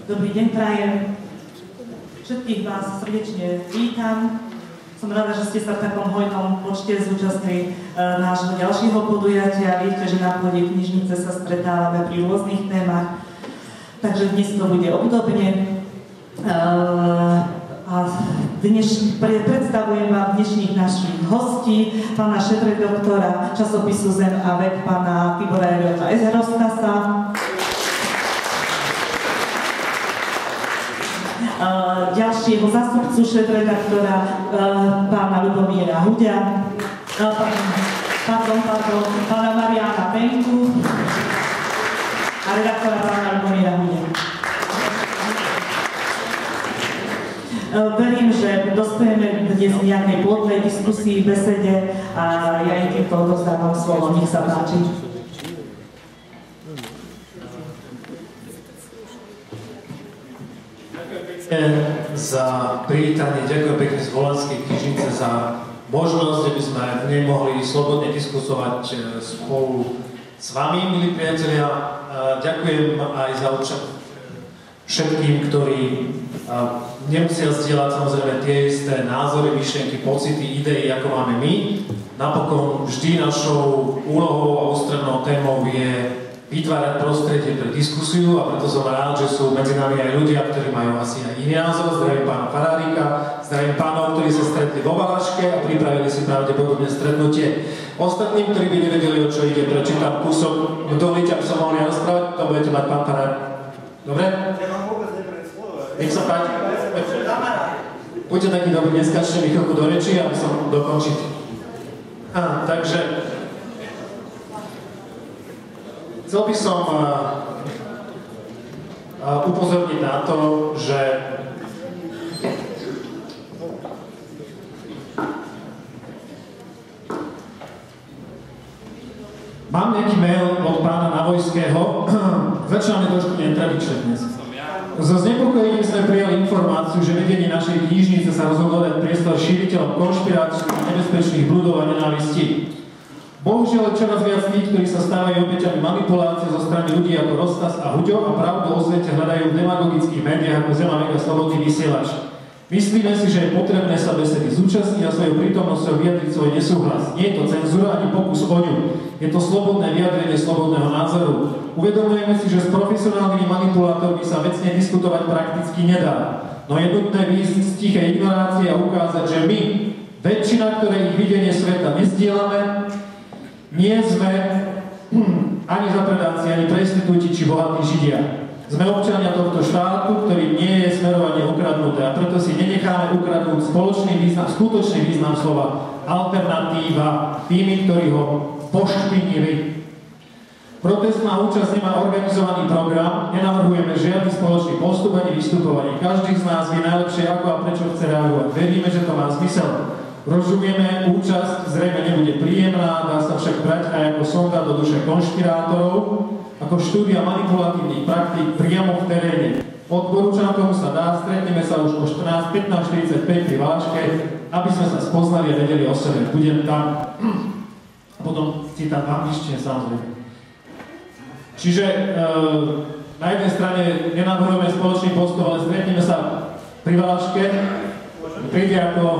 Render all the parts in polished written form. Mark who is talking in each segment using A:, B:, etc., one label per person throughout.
A: Dobrý deň prajem. Všetkých vás srdečne vítam. Som rada, že ste sa v takom hojnom počte zúčastnili nášho ďalšieho podujatia. Viete, že na pôde knižnice sa stretávame pri rôznych témach, takže dnes to bude obdobne. A predstavujem vám dnešných našich hostí, pána šéfredaktora časopisu Zem a vek, pána Tibora Eliota Rostasa, ďalšieho zástupcu šéfredaktora pána Ľubomíra Huďa, pána Mariána Penku a redaktora pána Ľubomíra Huďa. Verím, že dospejeme dnes v nejakej plodnej diskusii, besede a ja im týmto odovzdávam slovo. Nech sa páči.
B: Ďakujem pekne za privítanie, ďakujem pekne z Volanskej knižnice za možnosť, aby sme v nej mohli slobodne diskusovať spolu s vami, milí priatelia. Ďakujem aj za účasť všetkým, ktorí nemusia zdieľať samozrejme tie isté názory, myšlienky, pocity, idei, ako máme my. Napokon vždy našou úlohou a ústrednou témou je vytvárať prostredie pre diskusiu a preto som rád, že sú medzi nami aj ľudia, ktorí majú asi aj iný názor. Zdravím pána Farárika, zdravím pánov, ktorí sa stretli vo Valaške a pripravili si pravdepodobne stretnutie. Ostatným, ktorí by nevedeli, o čo ide, prečítam kúsok. Dovolíte, aby som mohol ja rozprávať, to budete mať pán Farárik. Dobre? Nech sa páči. Buďte taký dobrý, neskačte mi chvíľku do reči, aby som dokončiť. Takže chcel by som upozorniť na to, že mám nejaký mail od pána Navojského. Začíname trošku netradične dnes. So znepokojením sme prijali informáciu, že vedenie našej knižnice sa rozhodlo dať priestor šíriteľom konšpirácií a nebezpečných bludov a nenávistí. Bohužiaľ čoraz viac tých, ktorí sa stávajú obeťami manipulácie zo strany ľudí ako Rostas a Huďo a pravdu o svete hľadajú v demagogických médiách ako Zem a vek a Slobodný vysielač. Myslíme si, že je potrebné sa besedy zúčastniť a svojou prítomnosťou vyjadriť svoj nesúhlas. Nie je to cenzúra ani pokus o ňu. Je to slobodné vyjadrenie slobodného názoru. Uvedomujeme si, že s profesionálnymi manipulátormi sa vecne diskutovať prakticky nedá. No je nutné výjsť z tichej ignorácie a ukázať, že my, väčšina, ktoré ich videnie sveta nezdielame, nie sme ani zapredáci, ani prestitúti, či bohatí Židia. Sme občania tohto štátu, ktorý nie je smerovanie ukradnuté a preto si nenecháme ukradnúť skutočný význam slova alternatíva tými, ktorí ho pošpinili. Protestná účasť nemá organizovaný program, nenavrhujeme žiadny spoločný postup ani vystupovanie. Každý z nás vie najlepšie ako a prečo chce reagovať. Veríme, že to má zmysel. Rozumieme, účasť zrejme nebude príjemná, dá sa však brať aj ako sonda do duše konšpirátorov, ako štúdia manipulatívnych praktík priamo v teréne. Odporúčam, tomu sa dá, stretneme sa už o 15:45 pri Valaške, aby sme sa spoznali a vedeli o sebe. Budem tam. A potom citát v angličtine, samozrejme. Čiže na jednej strane nenavrhujeme spoločný postup, ale stretneme sa pri Valaške. Príde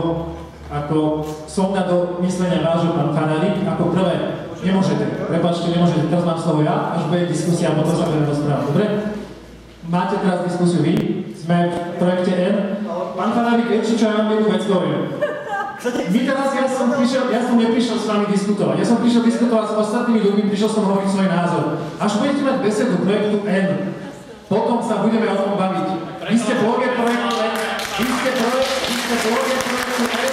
B: ako sonda do myslenia vášho pán Farárik. Ako prvé, nemôžete, prepáčte, nemôžete, teraz mám slovo ja, až bude diskusia a potom sa budeme rozprávať, dobre? Máte teraz diskusiu vy, sme v projekte N. Pán Farárik, viete, čo ja vám jednu vec poviem. My teraz, ja som neprišiel s vami diskutovať, ja som prišiel diskutovať s ostatnými ľuďmi, prišiel som hovoriť svoj názor. Až budete mať besedu projektu N, potom sa budeme o tom baviť. Vy ste bloger projektu N, vy ste bloger projektu N,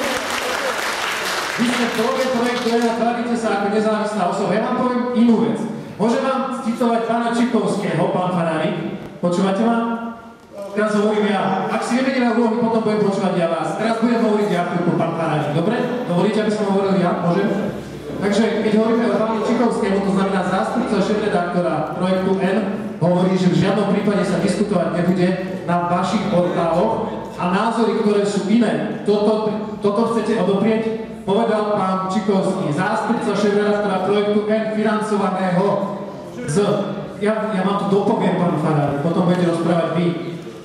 B: vy ste bloger projektu N a tvárite sa ako nezávislá osoba. Ja vám poviem inú vec. Môžem vám citovať pána Čikovského, pán Farárik. Počúvate ma? Teraz hovorím ja. Ak si nevedeli úlohy, potom budem počúvať ja vás. Teraz budem hovoriť ja, pán Farárik. Dobre? Dovolíte, aby som hovoril ja? Môžem? Takže keď hovoríme o pánu Čikovskému, to znamená zástupca šéfredaktora projektu N, hovorí, že v žiadnom prípade sa diskutovať nebude na vašich portáloch a názory, ktoré sú iné. Toto chcete odoprieť? Povedal pán Čikovský, zástupca šéfredaktora projektu N financovaného z... Ja vám to dopoviem, pán Farárik, potom budete rozprávať vy.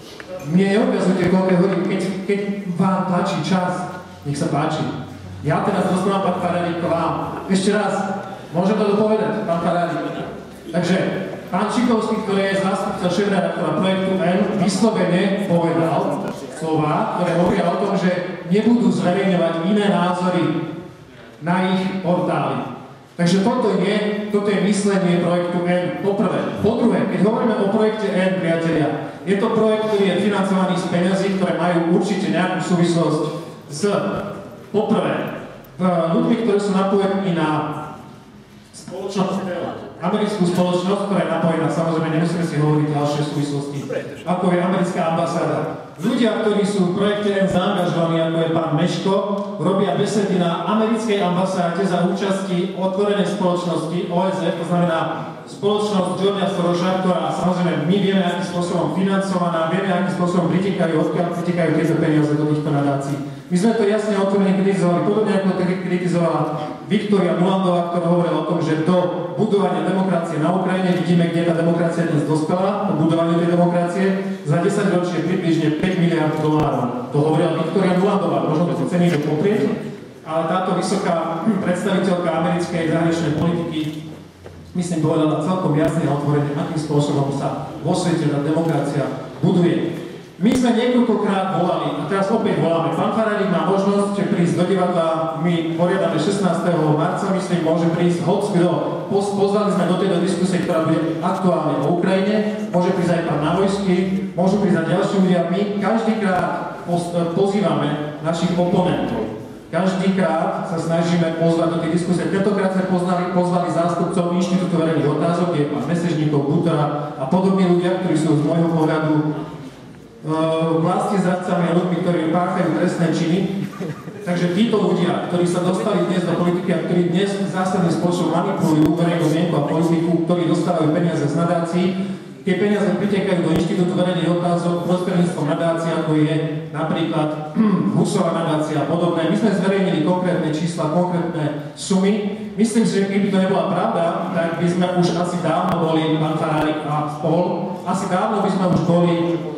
B: mne neukazujte koľko hodín, keď vám páči čas, nech sa páči. Ja teraz dostávam pán Ferrari k vám. Ešte raz, môžem to dopovedať, pán Ferrari. Takže pán Čikovský, ktorý je zástupca šéfredaktora projektu N, vyslovene povedal slova, ktoré hovoria o tom, že nebudú zverejňovať iné názory na ich portáli. Takže toto je myslenie projektu N, poprvé. Po druhé, keď hovoríme o projekte N, priatelia, je to projekt, ktorý je financovaný z peňazí, ktoré majú určite nejakú súvislosť s, poprvé, ľuďmi, ktorí sú napojení na spoločnosť, americkú spoločnosť, ktorá je napojená, samozrejme, nemusíme si hovoriť ďalšie súvislosti, ako je americká ambasáda. Ľudia, ktorí sú v projekte N zaangažovaní, ako je pán Meško, robia besedy na americkej ambasáde za účasti otvorenej spoločnosti OSF, to znamená spoločnosť Georgia Sorosa, ktorá samozrejme my vieme, akým spôsobom financovaná, vieme, akým spôsobom odkiaľ pritekajú tieto peniaze do týchto nadácií. My sme to jasne otvorene kritizovali, podobne ako to kritizovala Viktória Nulandová, ktorá hovorila o tom, že do budovania demokracie na Ukrajine vidíme, kde tá demokracia dnes dospela, do budovania tej demokracie, za 10 ročie približne 5 miliard dolárov. To hovorila Viktória Nulandová, možno to si ceníme poprieť, ale táto vysoká predstaviteľka americkej zahraničnej politiky, myslím, povedala celkom jasne a otvorene, akým spôsobom sa vo svete tá demokracia buduje. My sme niekoľkokrát volali, a teraz opäť voláme. Pán Ferrari má možnosť prísť do divadla, my poriadame 16. marca, myslím, môže prísť hockdo. Pozvali sme do tejto diskusie, ktorá bude aktuálne o Ukrajine, môže prísť aj pán Navojský, môžu prísť aj ďalší ľudia. My každýkrát pozývame našich oponentov. Každýkrát sa snažíme pozvať do tej diskusie. Tentokrát sme pozvali zástupcov Inštitútu verejných otázok, je pán Mesežníkov, Butora a podobní ľudia, ktorí sú z môjho pohľadu vlastizradcami a ľuďmi, ktorí páchajú trestné činy. Takže títo ľudia, ktorí sa dostali dnes do politiky a ktorí dnes zásadným spôsobom manipulujú verejnú mienku a politiku, ktorí dostávajú peniaze z nadácií, tie peniaze pritekajú do Inštitútu verejných otázok prostredníctvom nadácií, ako je napríklad Husová nadácia a podobné. My sme zverejnili konkrétne čísla, konkrétne sumy. Myslím si, že keby to nebola pravda, tak by sme už asi dávno boli, pán Ferrari a spol, asi dávno by sme už boli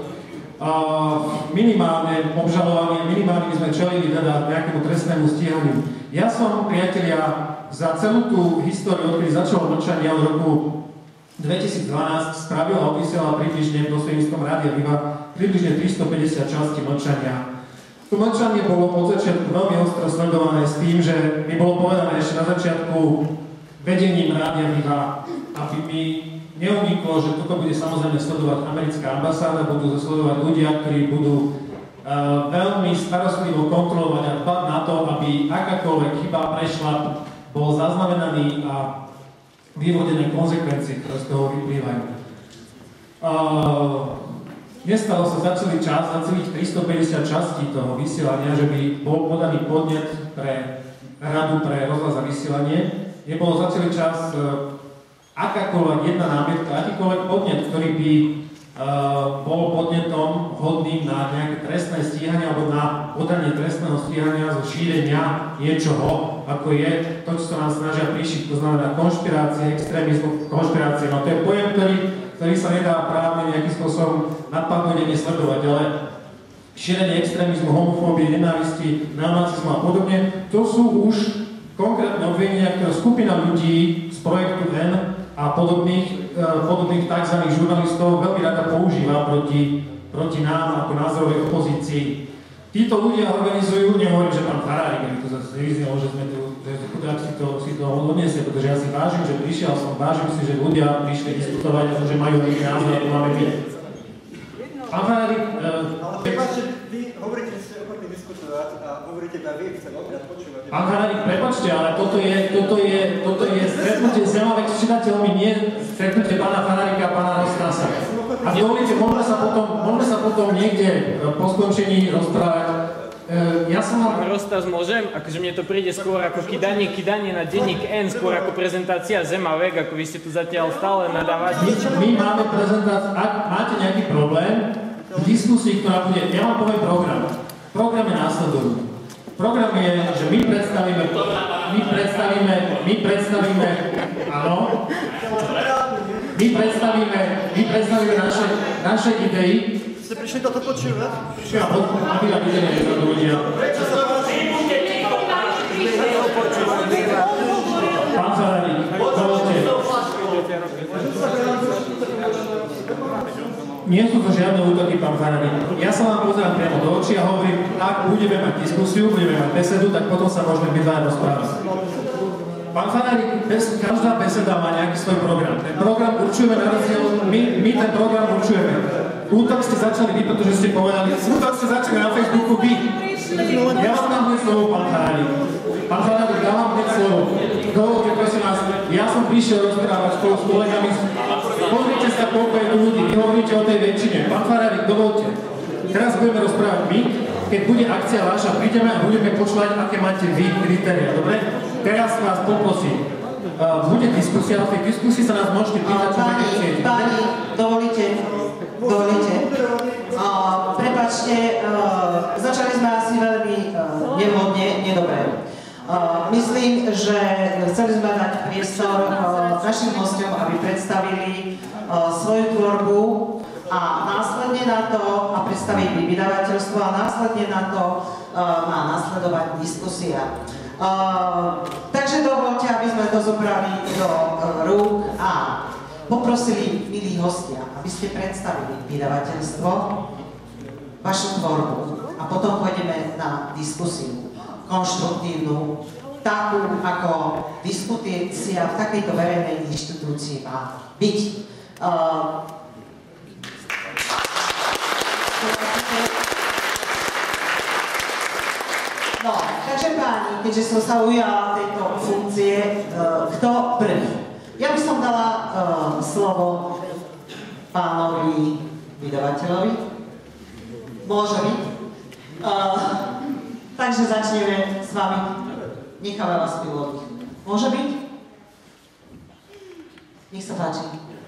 B: minimálne obžalovaní, minimálne by sme čelili teda nejakému trestnému stíhaniu. Ja som, priatelia, za celú tú históriu, odkedy začalo mlčanie od roku 2012, spravil a vysielal približne prostredníctvom Rádia Viva približne 350 častí mlčania. To mlčanie bolo od začiatku veľmi ostro sledované s tým, že mi bolo povedané ešte na začiatku vedením Rádia Viva, aby mi neuniklo, že toto bude samozrejme sledovať americká ambasáda, budú sledovať ľudia, ktorí budú veľmi starostlivo kontrolovať a dbať na to, aby akákoľvek chyba, prešľap bol zaznamenaný a vyvodené konsekvencie, ktoré z toho vyplývajú. Nestalo sa za celý čas, za celých 350 častí toho vysielania, že by bol podaný podnet pre Radu pre rozhlas a vysielanie. Nebolo za celý čas akákoľvek jedna námietka, akýkoľvek podnet, ktorý by bol podnetom hodným na nejaké trestné stíhanie alebo na podanie trestného stíhania zo šírenia niečoho, ako je to, čo sa nám snažia príšiť, to znamená konšpirácie, extrémizmu, konšpirácie. No to je pojem, ktorý sa nedá právne nejakým spôsobom napadnúť a nesledovať, ale šírenie extrémizmu, homofóbie, nenávisti, neonacizmu a podobne, to sú už konkrétne obvinenia, ktoré skupina ľudí z projektu N a podobných tzv. Žurnalistov veľmi rada používa proti nám ako názorovej opozícii. Títo ľudia organizujú, nehovorím, že pán Ferrari, to zase nevyznelo, že sme tu, že si to odniesie, pretože ja si vážim, že prišiel som, vážim si, že ľudia prišli diskutovať, že majú nejaký názor, ako máme my. Pán Ferrari...
C: Prepáčte, vy hovoríte, že ste ochotní diskutovať a hovoríte, že vy chcem opäť počúvať.
B: Pán Ferrari, prepáčte, ale toto je stretnutie s zaujímavých čitateľmi, nie stretnutie pána Ferrarika a pána Rostasa. A dovolíte, môžeme sa potom niekde po skončení rozprávať. Ja som mal...
D: Pán Rostas, môžem? Akože mne to príde skôr ako kydanie na denník N, skôr ako prezentácia Zemavek, ako vy ste tu zatiaľ stále nadávať.
B: My máme prezentáciu, ak máte nejaký problém v diskusii, ktorá bude... Ja vám poviem program. Program je následujúci. Program je, že my predstavíme naše idei
C: ste prišli toto počúvať?
B: Ja, aby na videnie to ľudia. Pán Farárik, dovolte. Nie sú to žiadne útoky, pán Farárik. Ja sa vám pozerám priamo do očí a hovorím, ak budeme mať diskusiu, budeme mať besedu, tak potom sa môžeme byť rozprávať. Pán Farárik, každá beseda má nejaký svoj program. Ten program určujeme na rozdiel, my ten program určujeme. Útok ste začali vy, pretože ste povedali, útok ste začali na Facebooku vy. Ja vám dám hneď slovo, pán Farárik. Pán Farárik, dám vám hneď slovo. Dovolte, prosím vás, ja som prišiel rozprávať spolu s kolegami. Pozrite sa, koľko je tu ľudí, vy hovoríte o tej väčšine. Pán Farárik, dovolte. Teraz budeme rozprávať my. Keď bude akcia vaša, prídeme a budeme počúvať, aké máte vy kritéria, dobre? Teraz vás poprosím, bude diskusia, v tej diskusii sa nás môžete pýtať, čo budete chcieť.
E: Páni, dovolíte. Prepáčte, začali sme asi veľmi nevhodne, nedobre. Myslím, že chceli sme dať priestor našim hosťom, aby predstavili svoju tvorbu a následne na to, a predstavili vydavateľstvo, a následne na to má nasledovať diskusia. Takže dovolte, aby sme to zobrali do rúk a poprosili milí hostia, aby ste predstavili vydavateľstvo, vašu tvorbu a potom pôjdeme na diskusiu konštruktívnu, takú, ako diskusia v takejto verejnej inštitúcii má byť. No, takže páni, keďže som sa ujala tejto funkcie, kto prvý? Ja by som dala slovo pánovi vydavateľovi. Môže byť. Takže začneme s vami. Necháme vás piloti. Môže byť? Nech sa páči.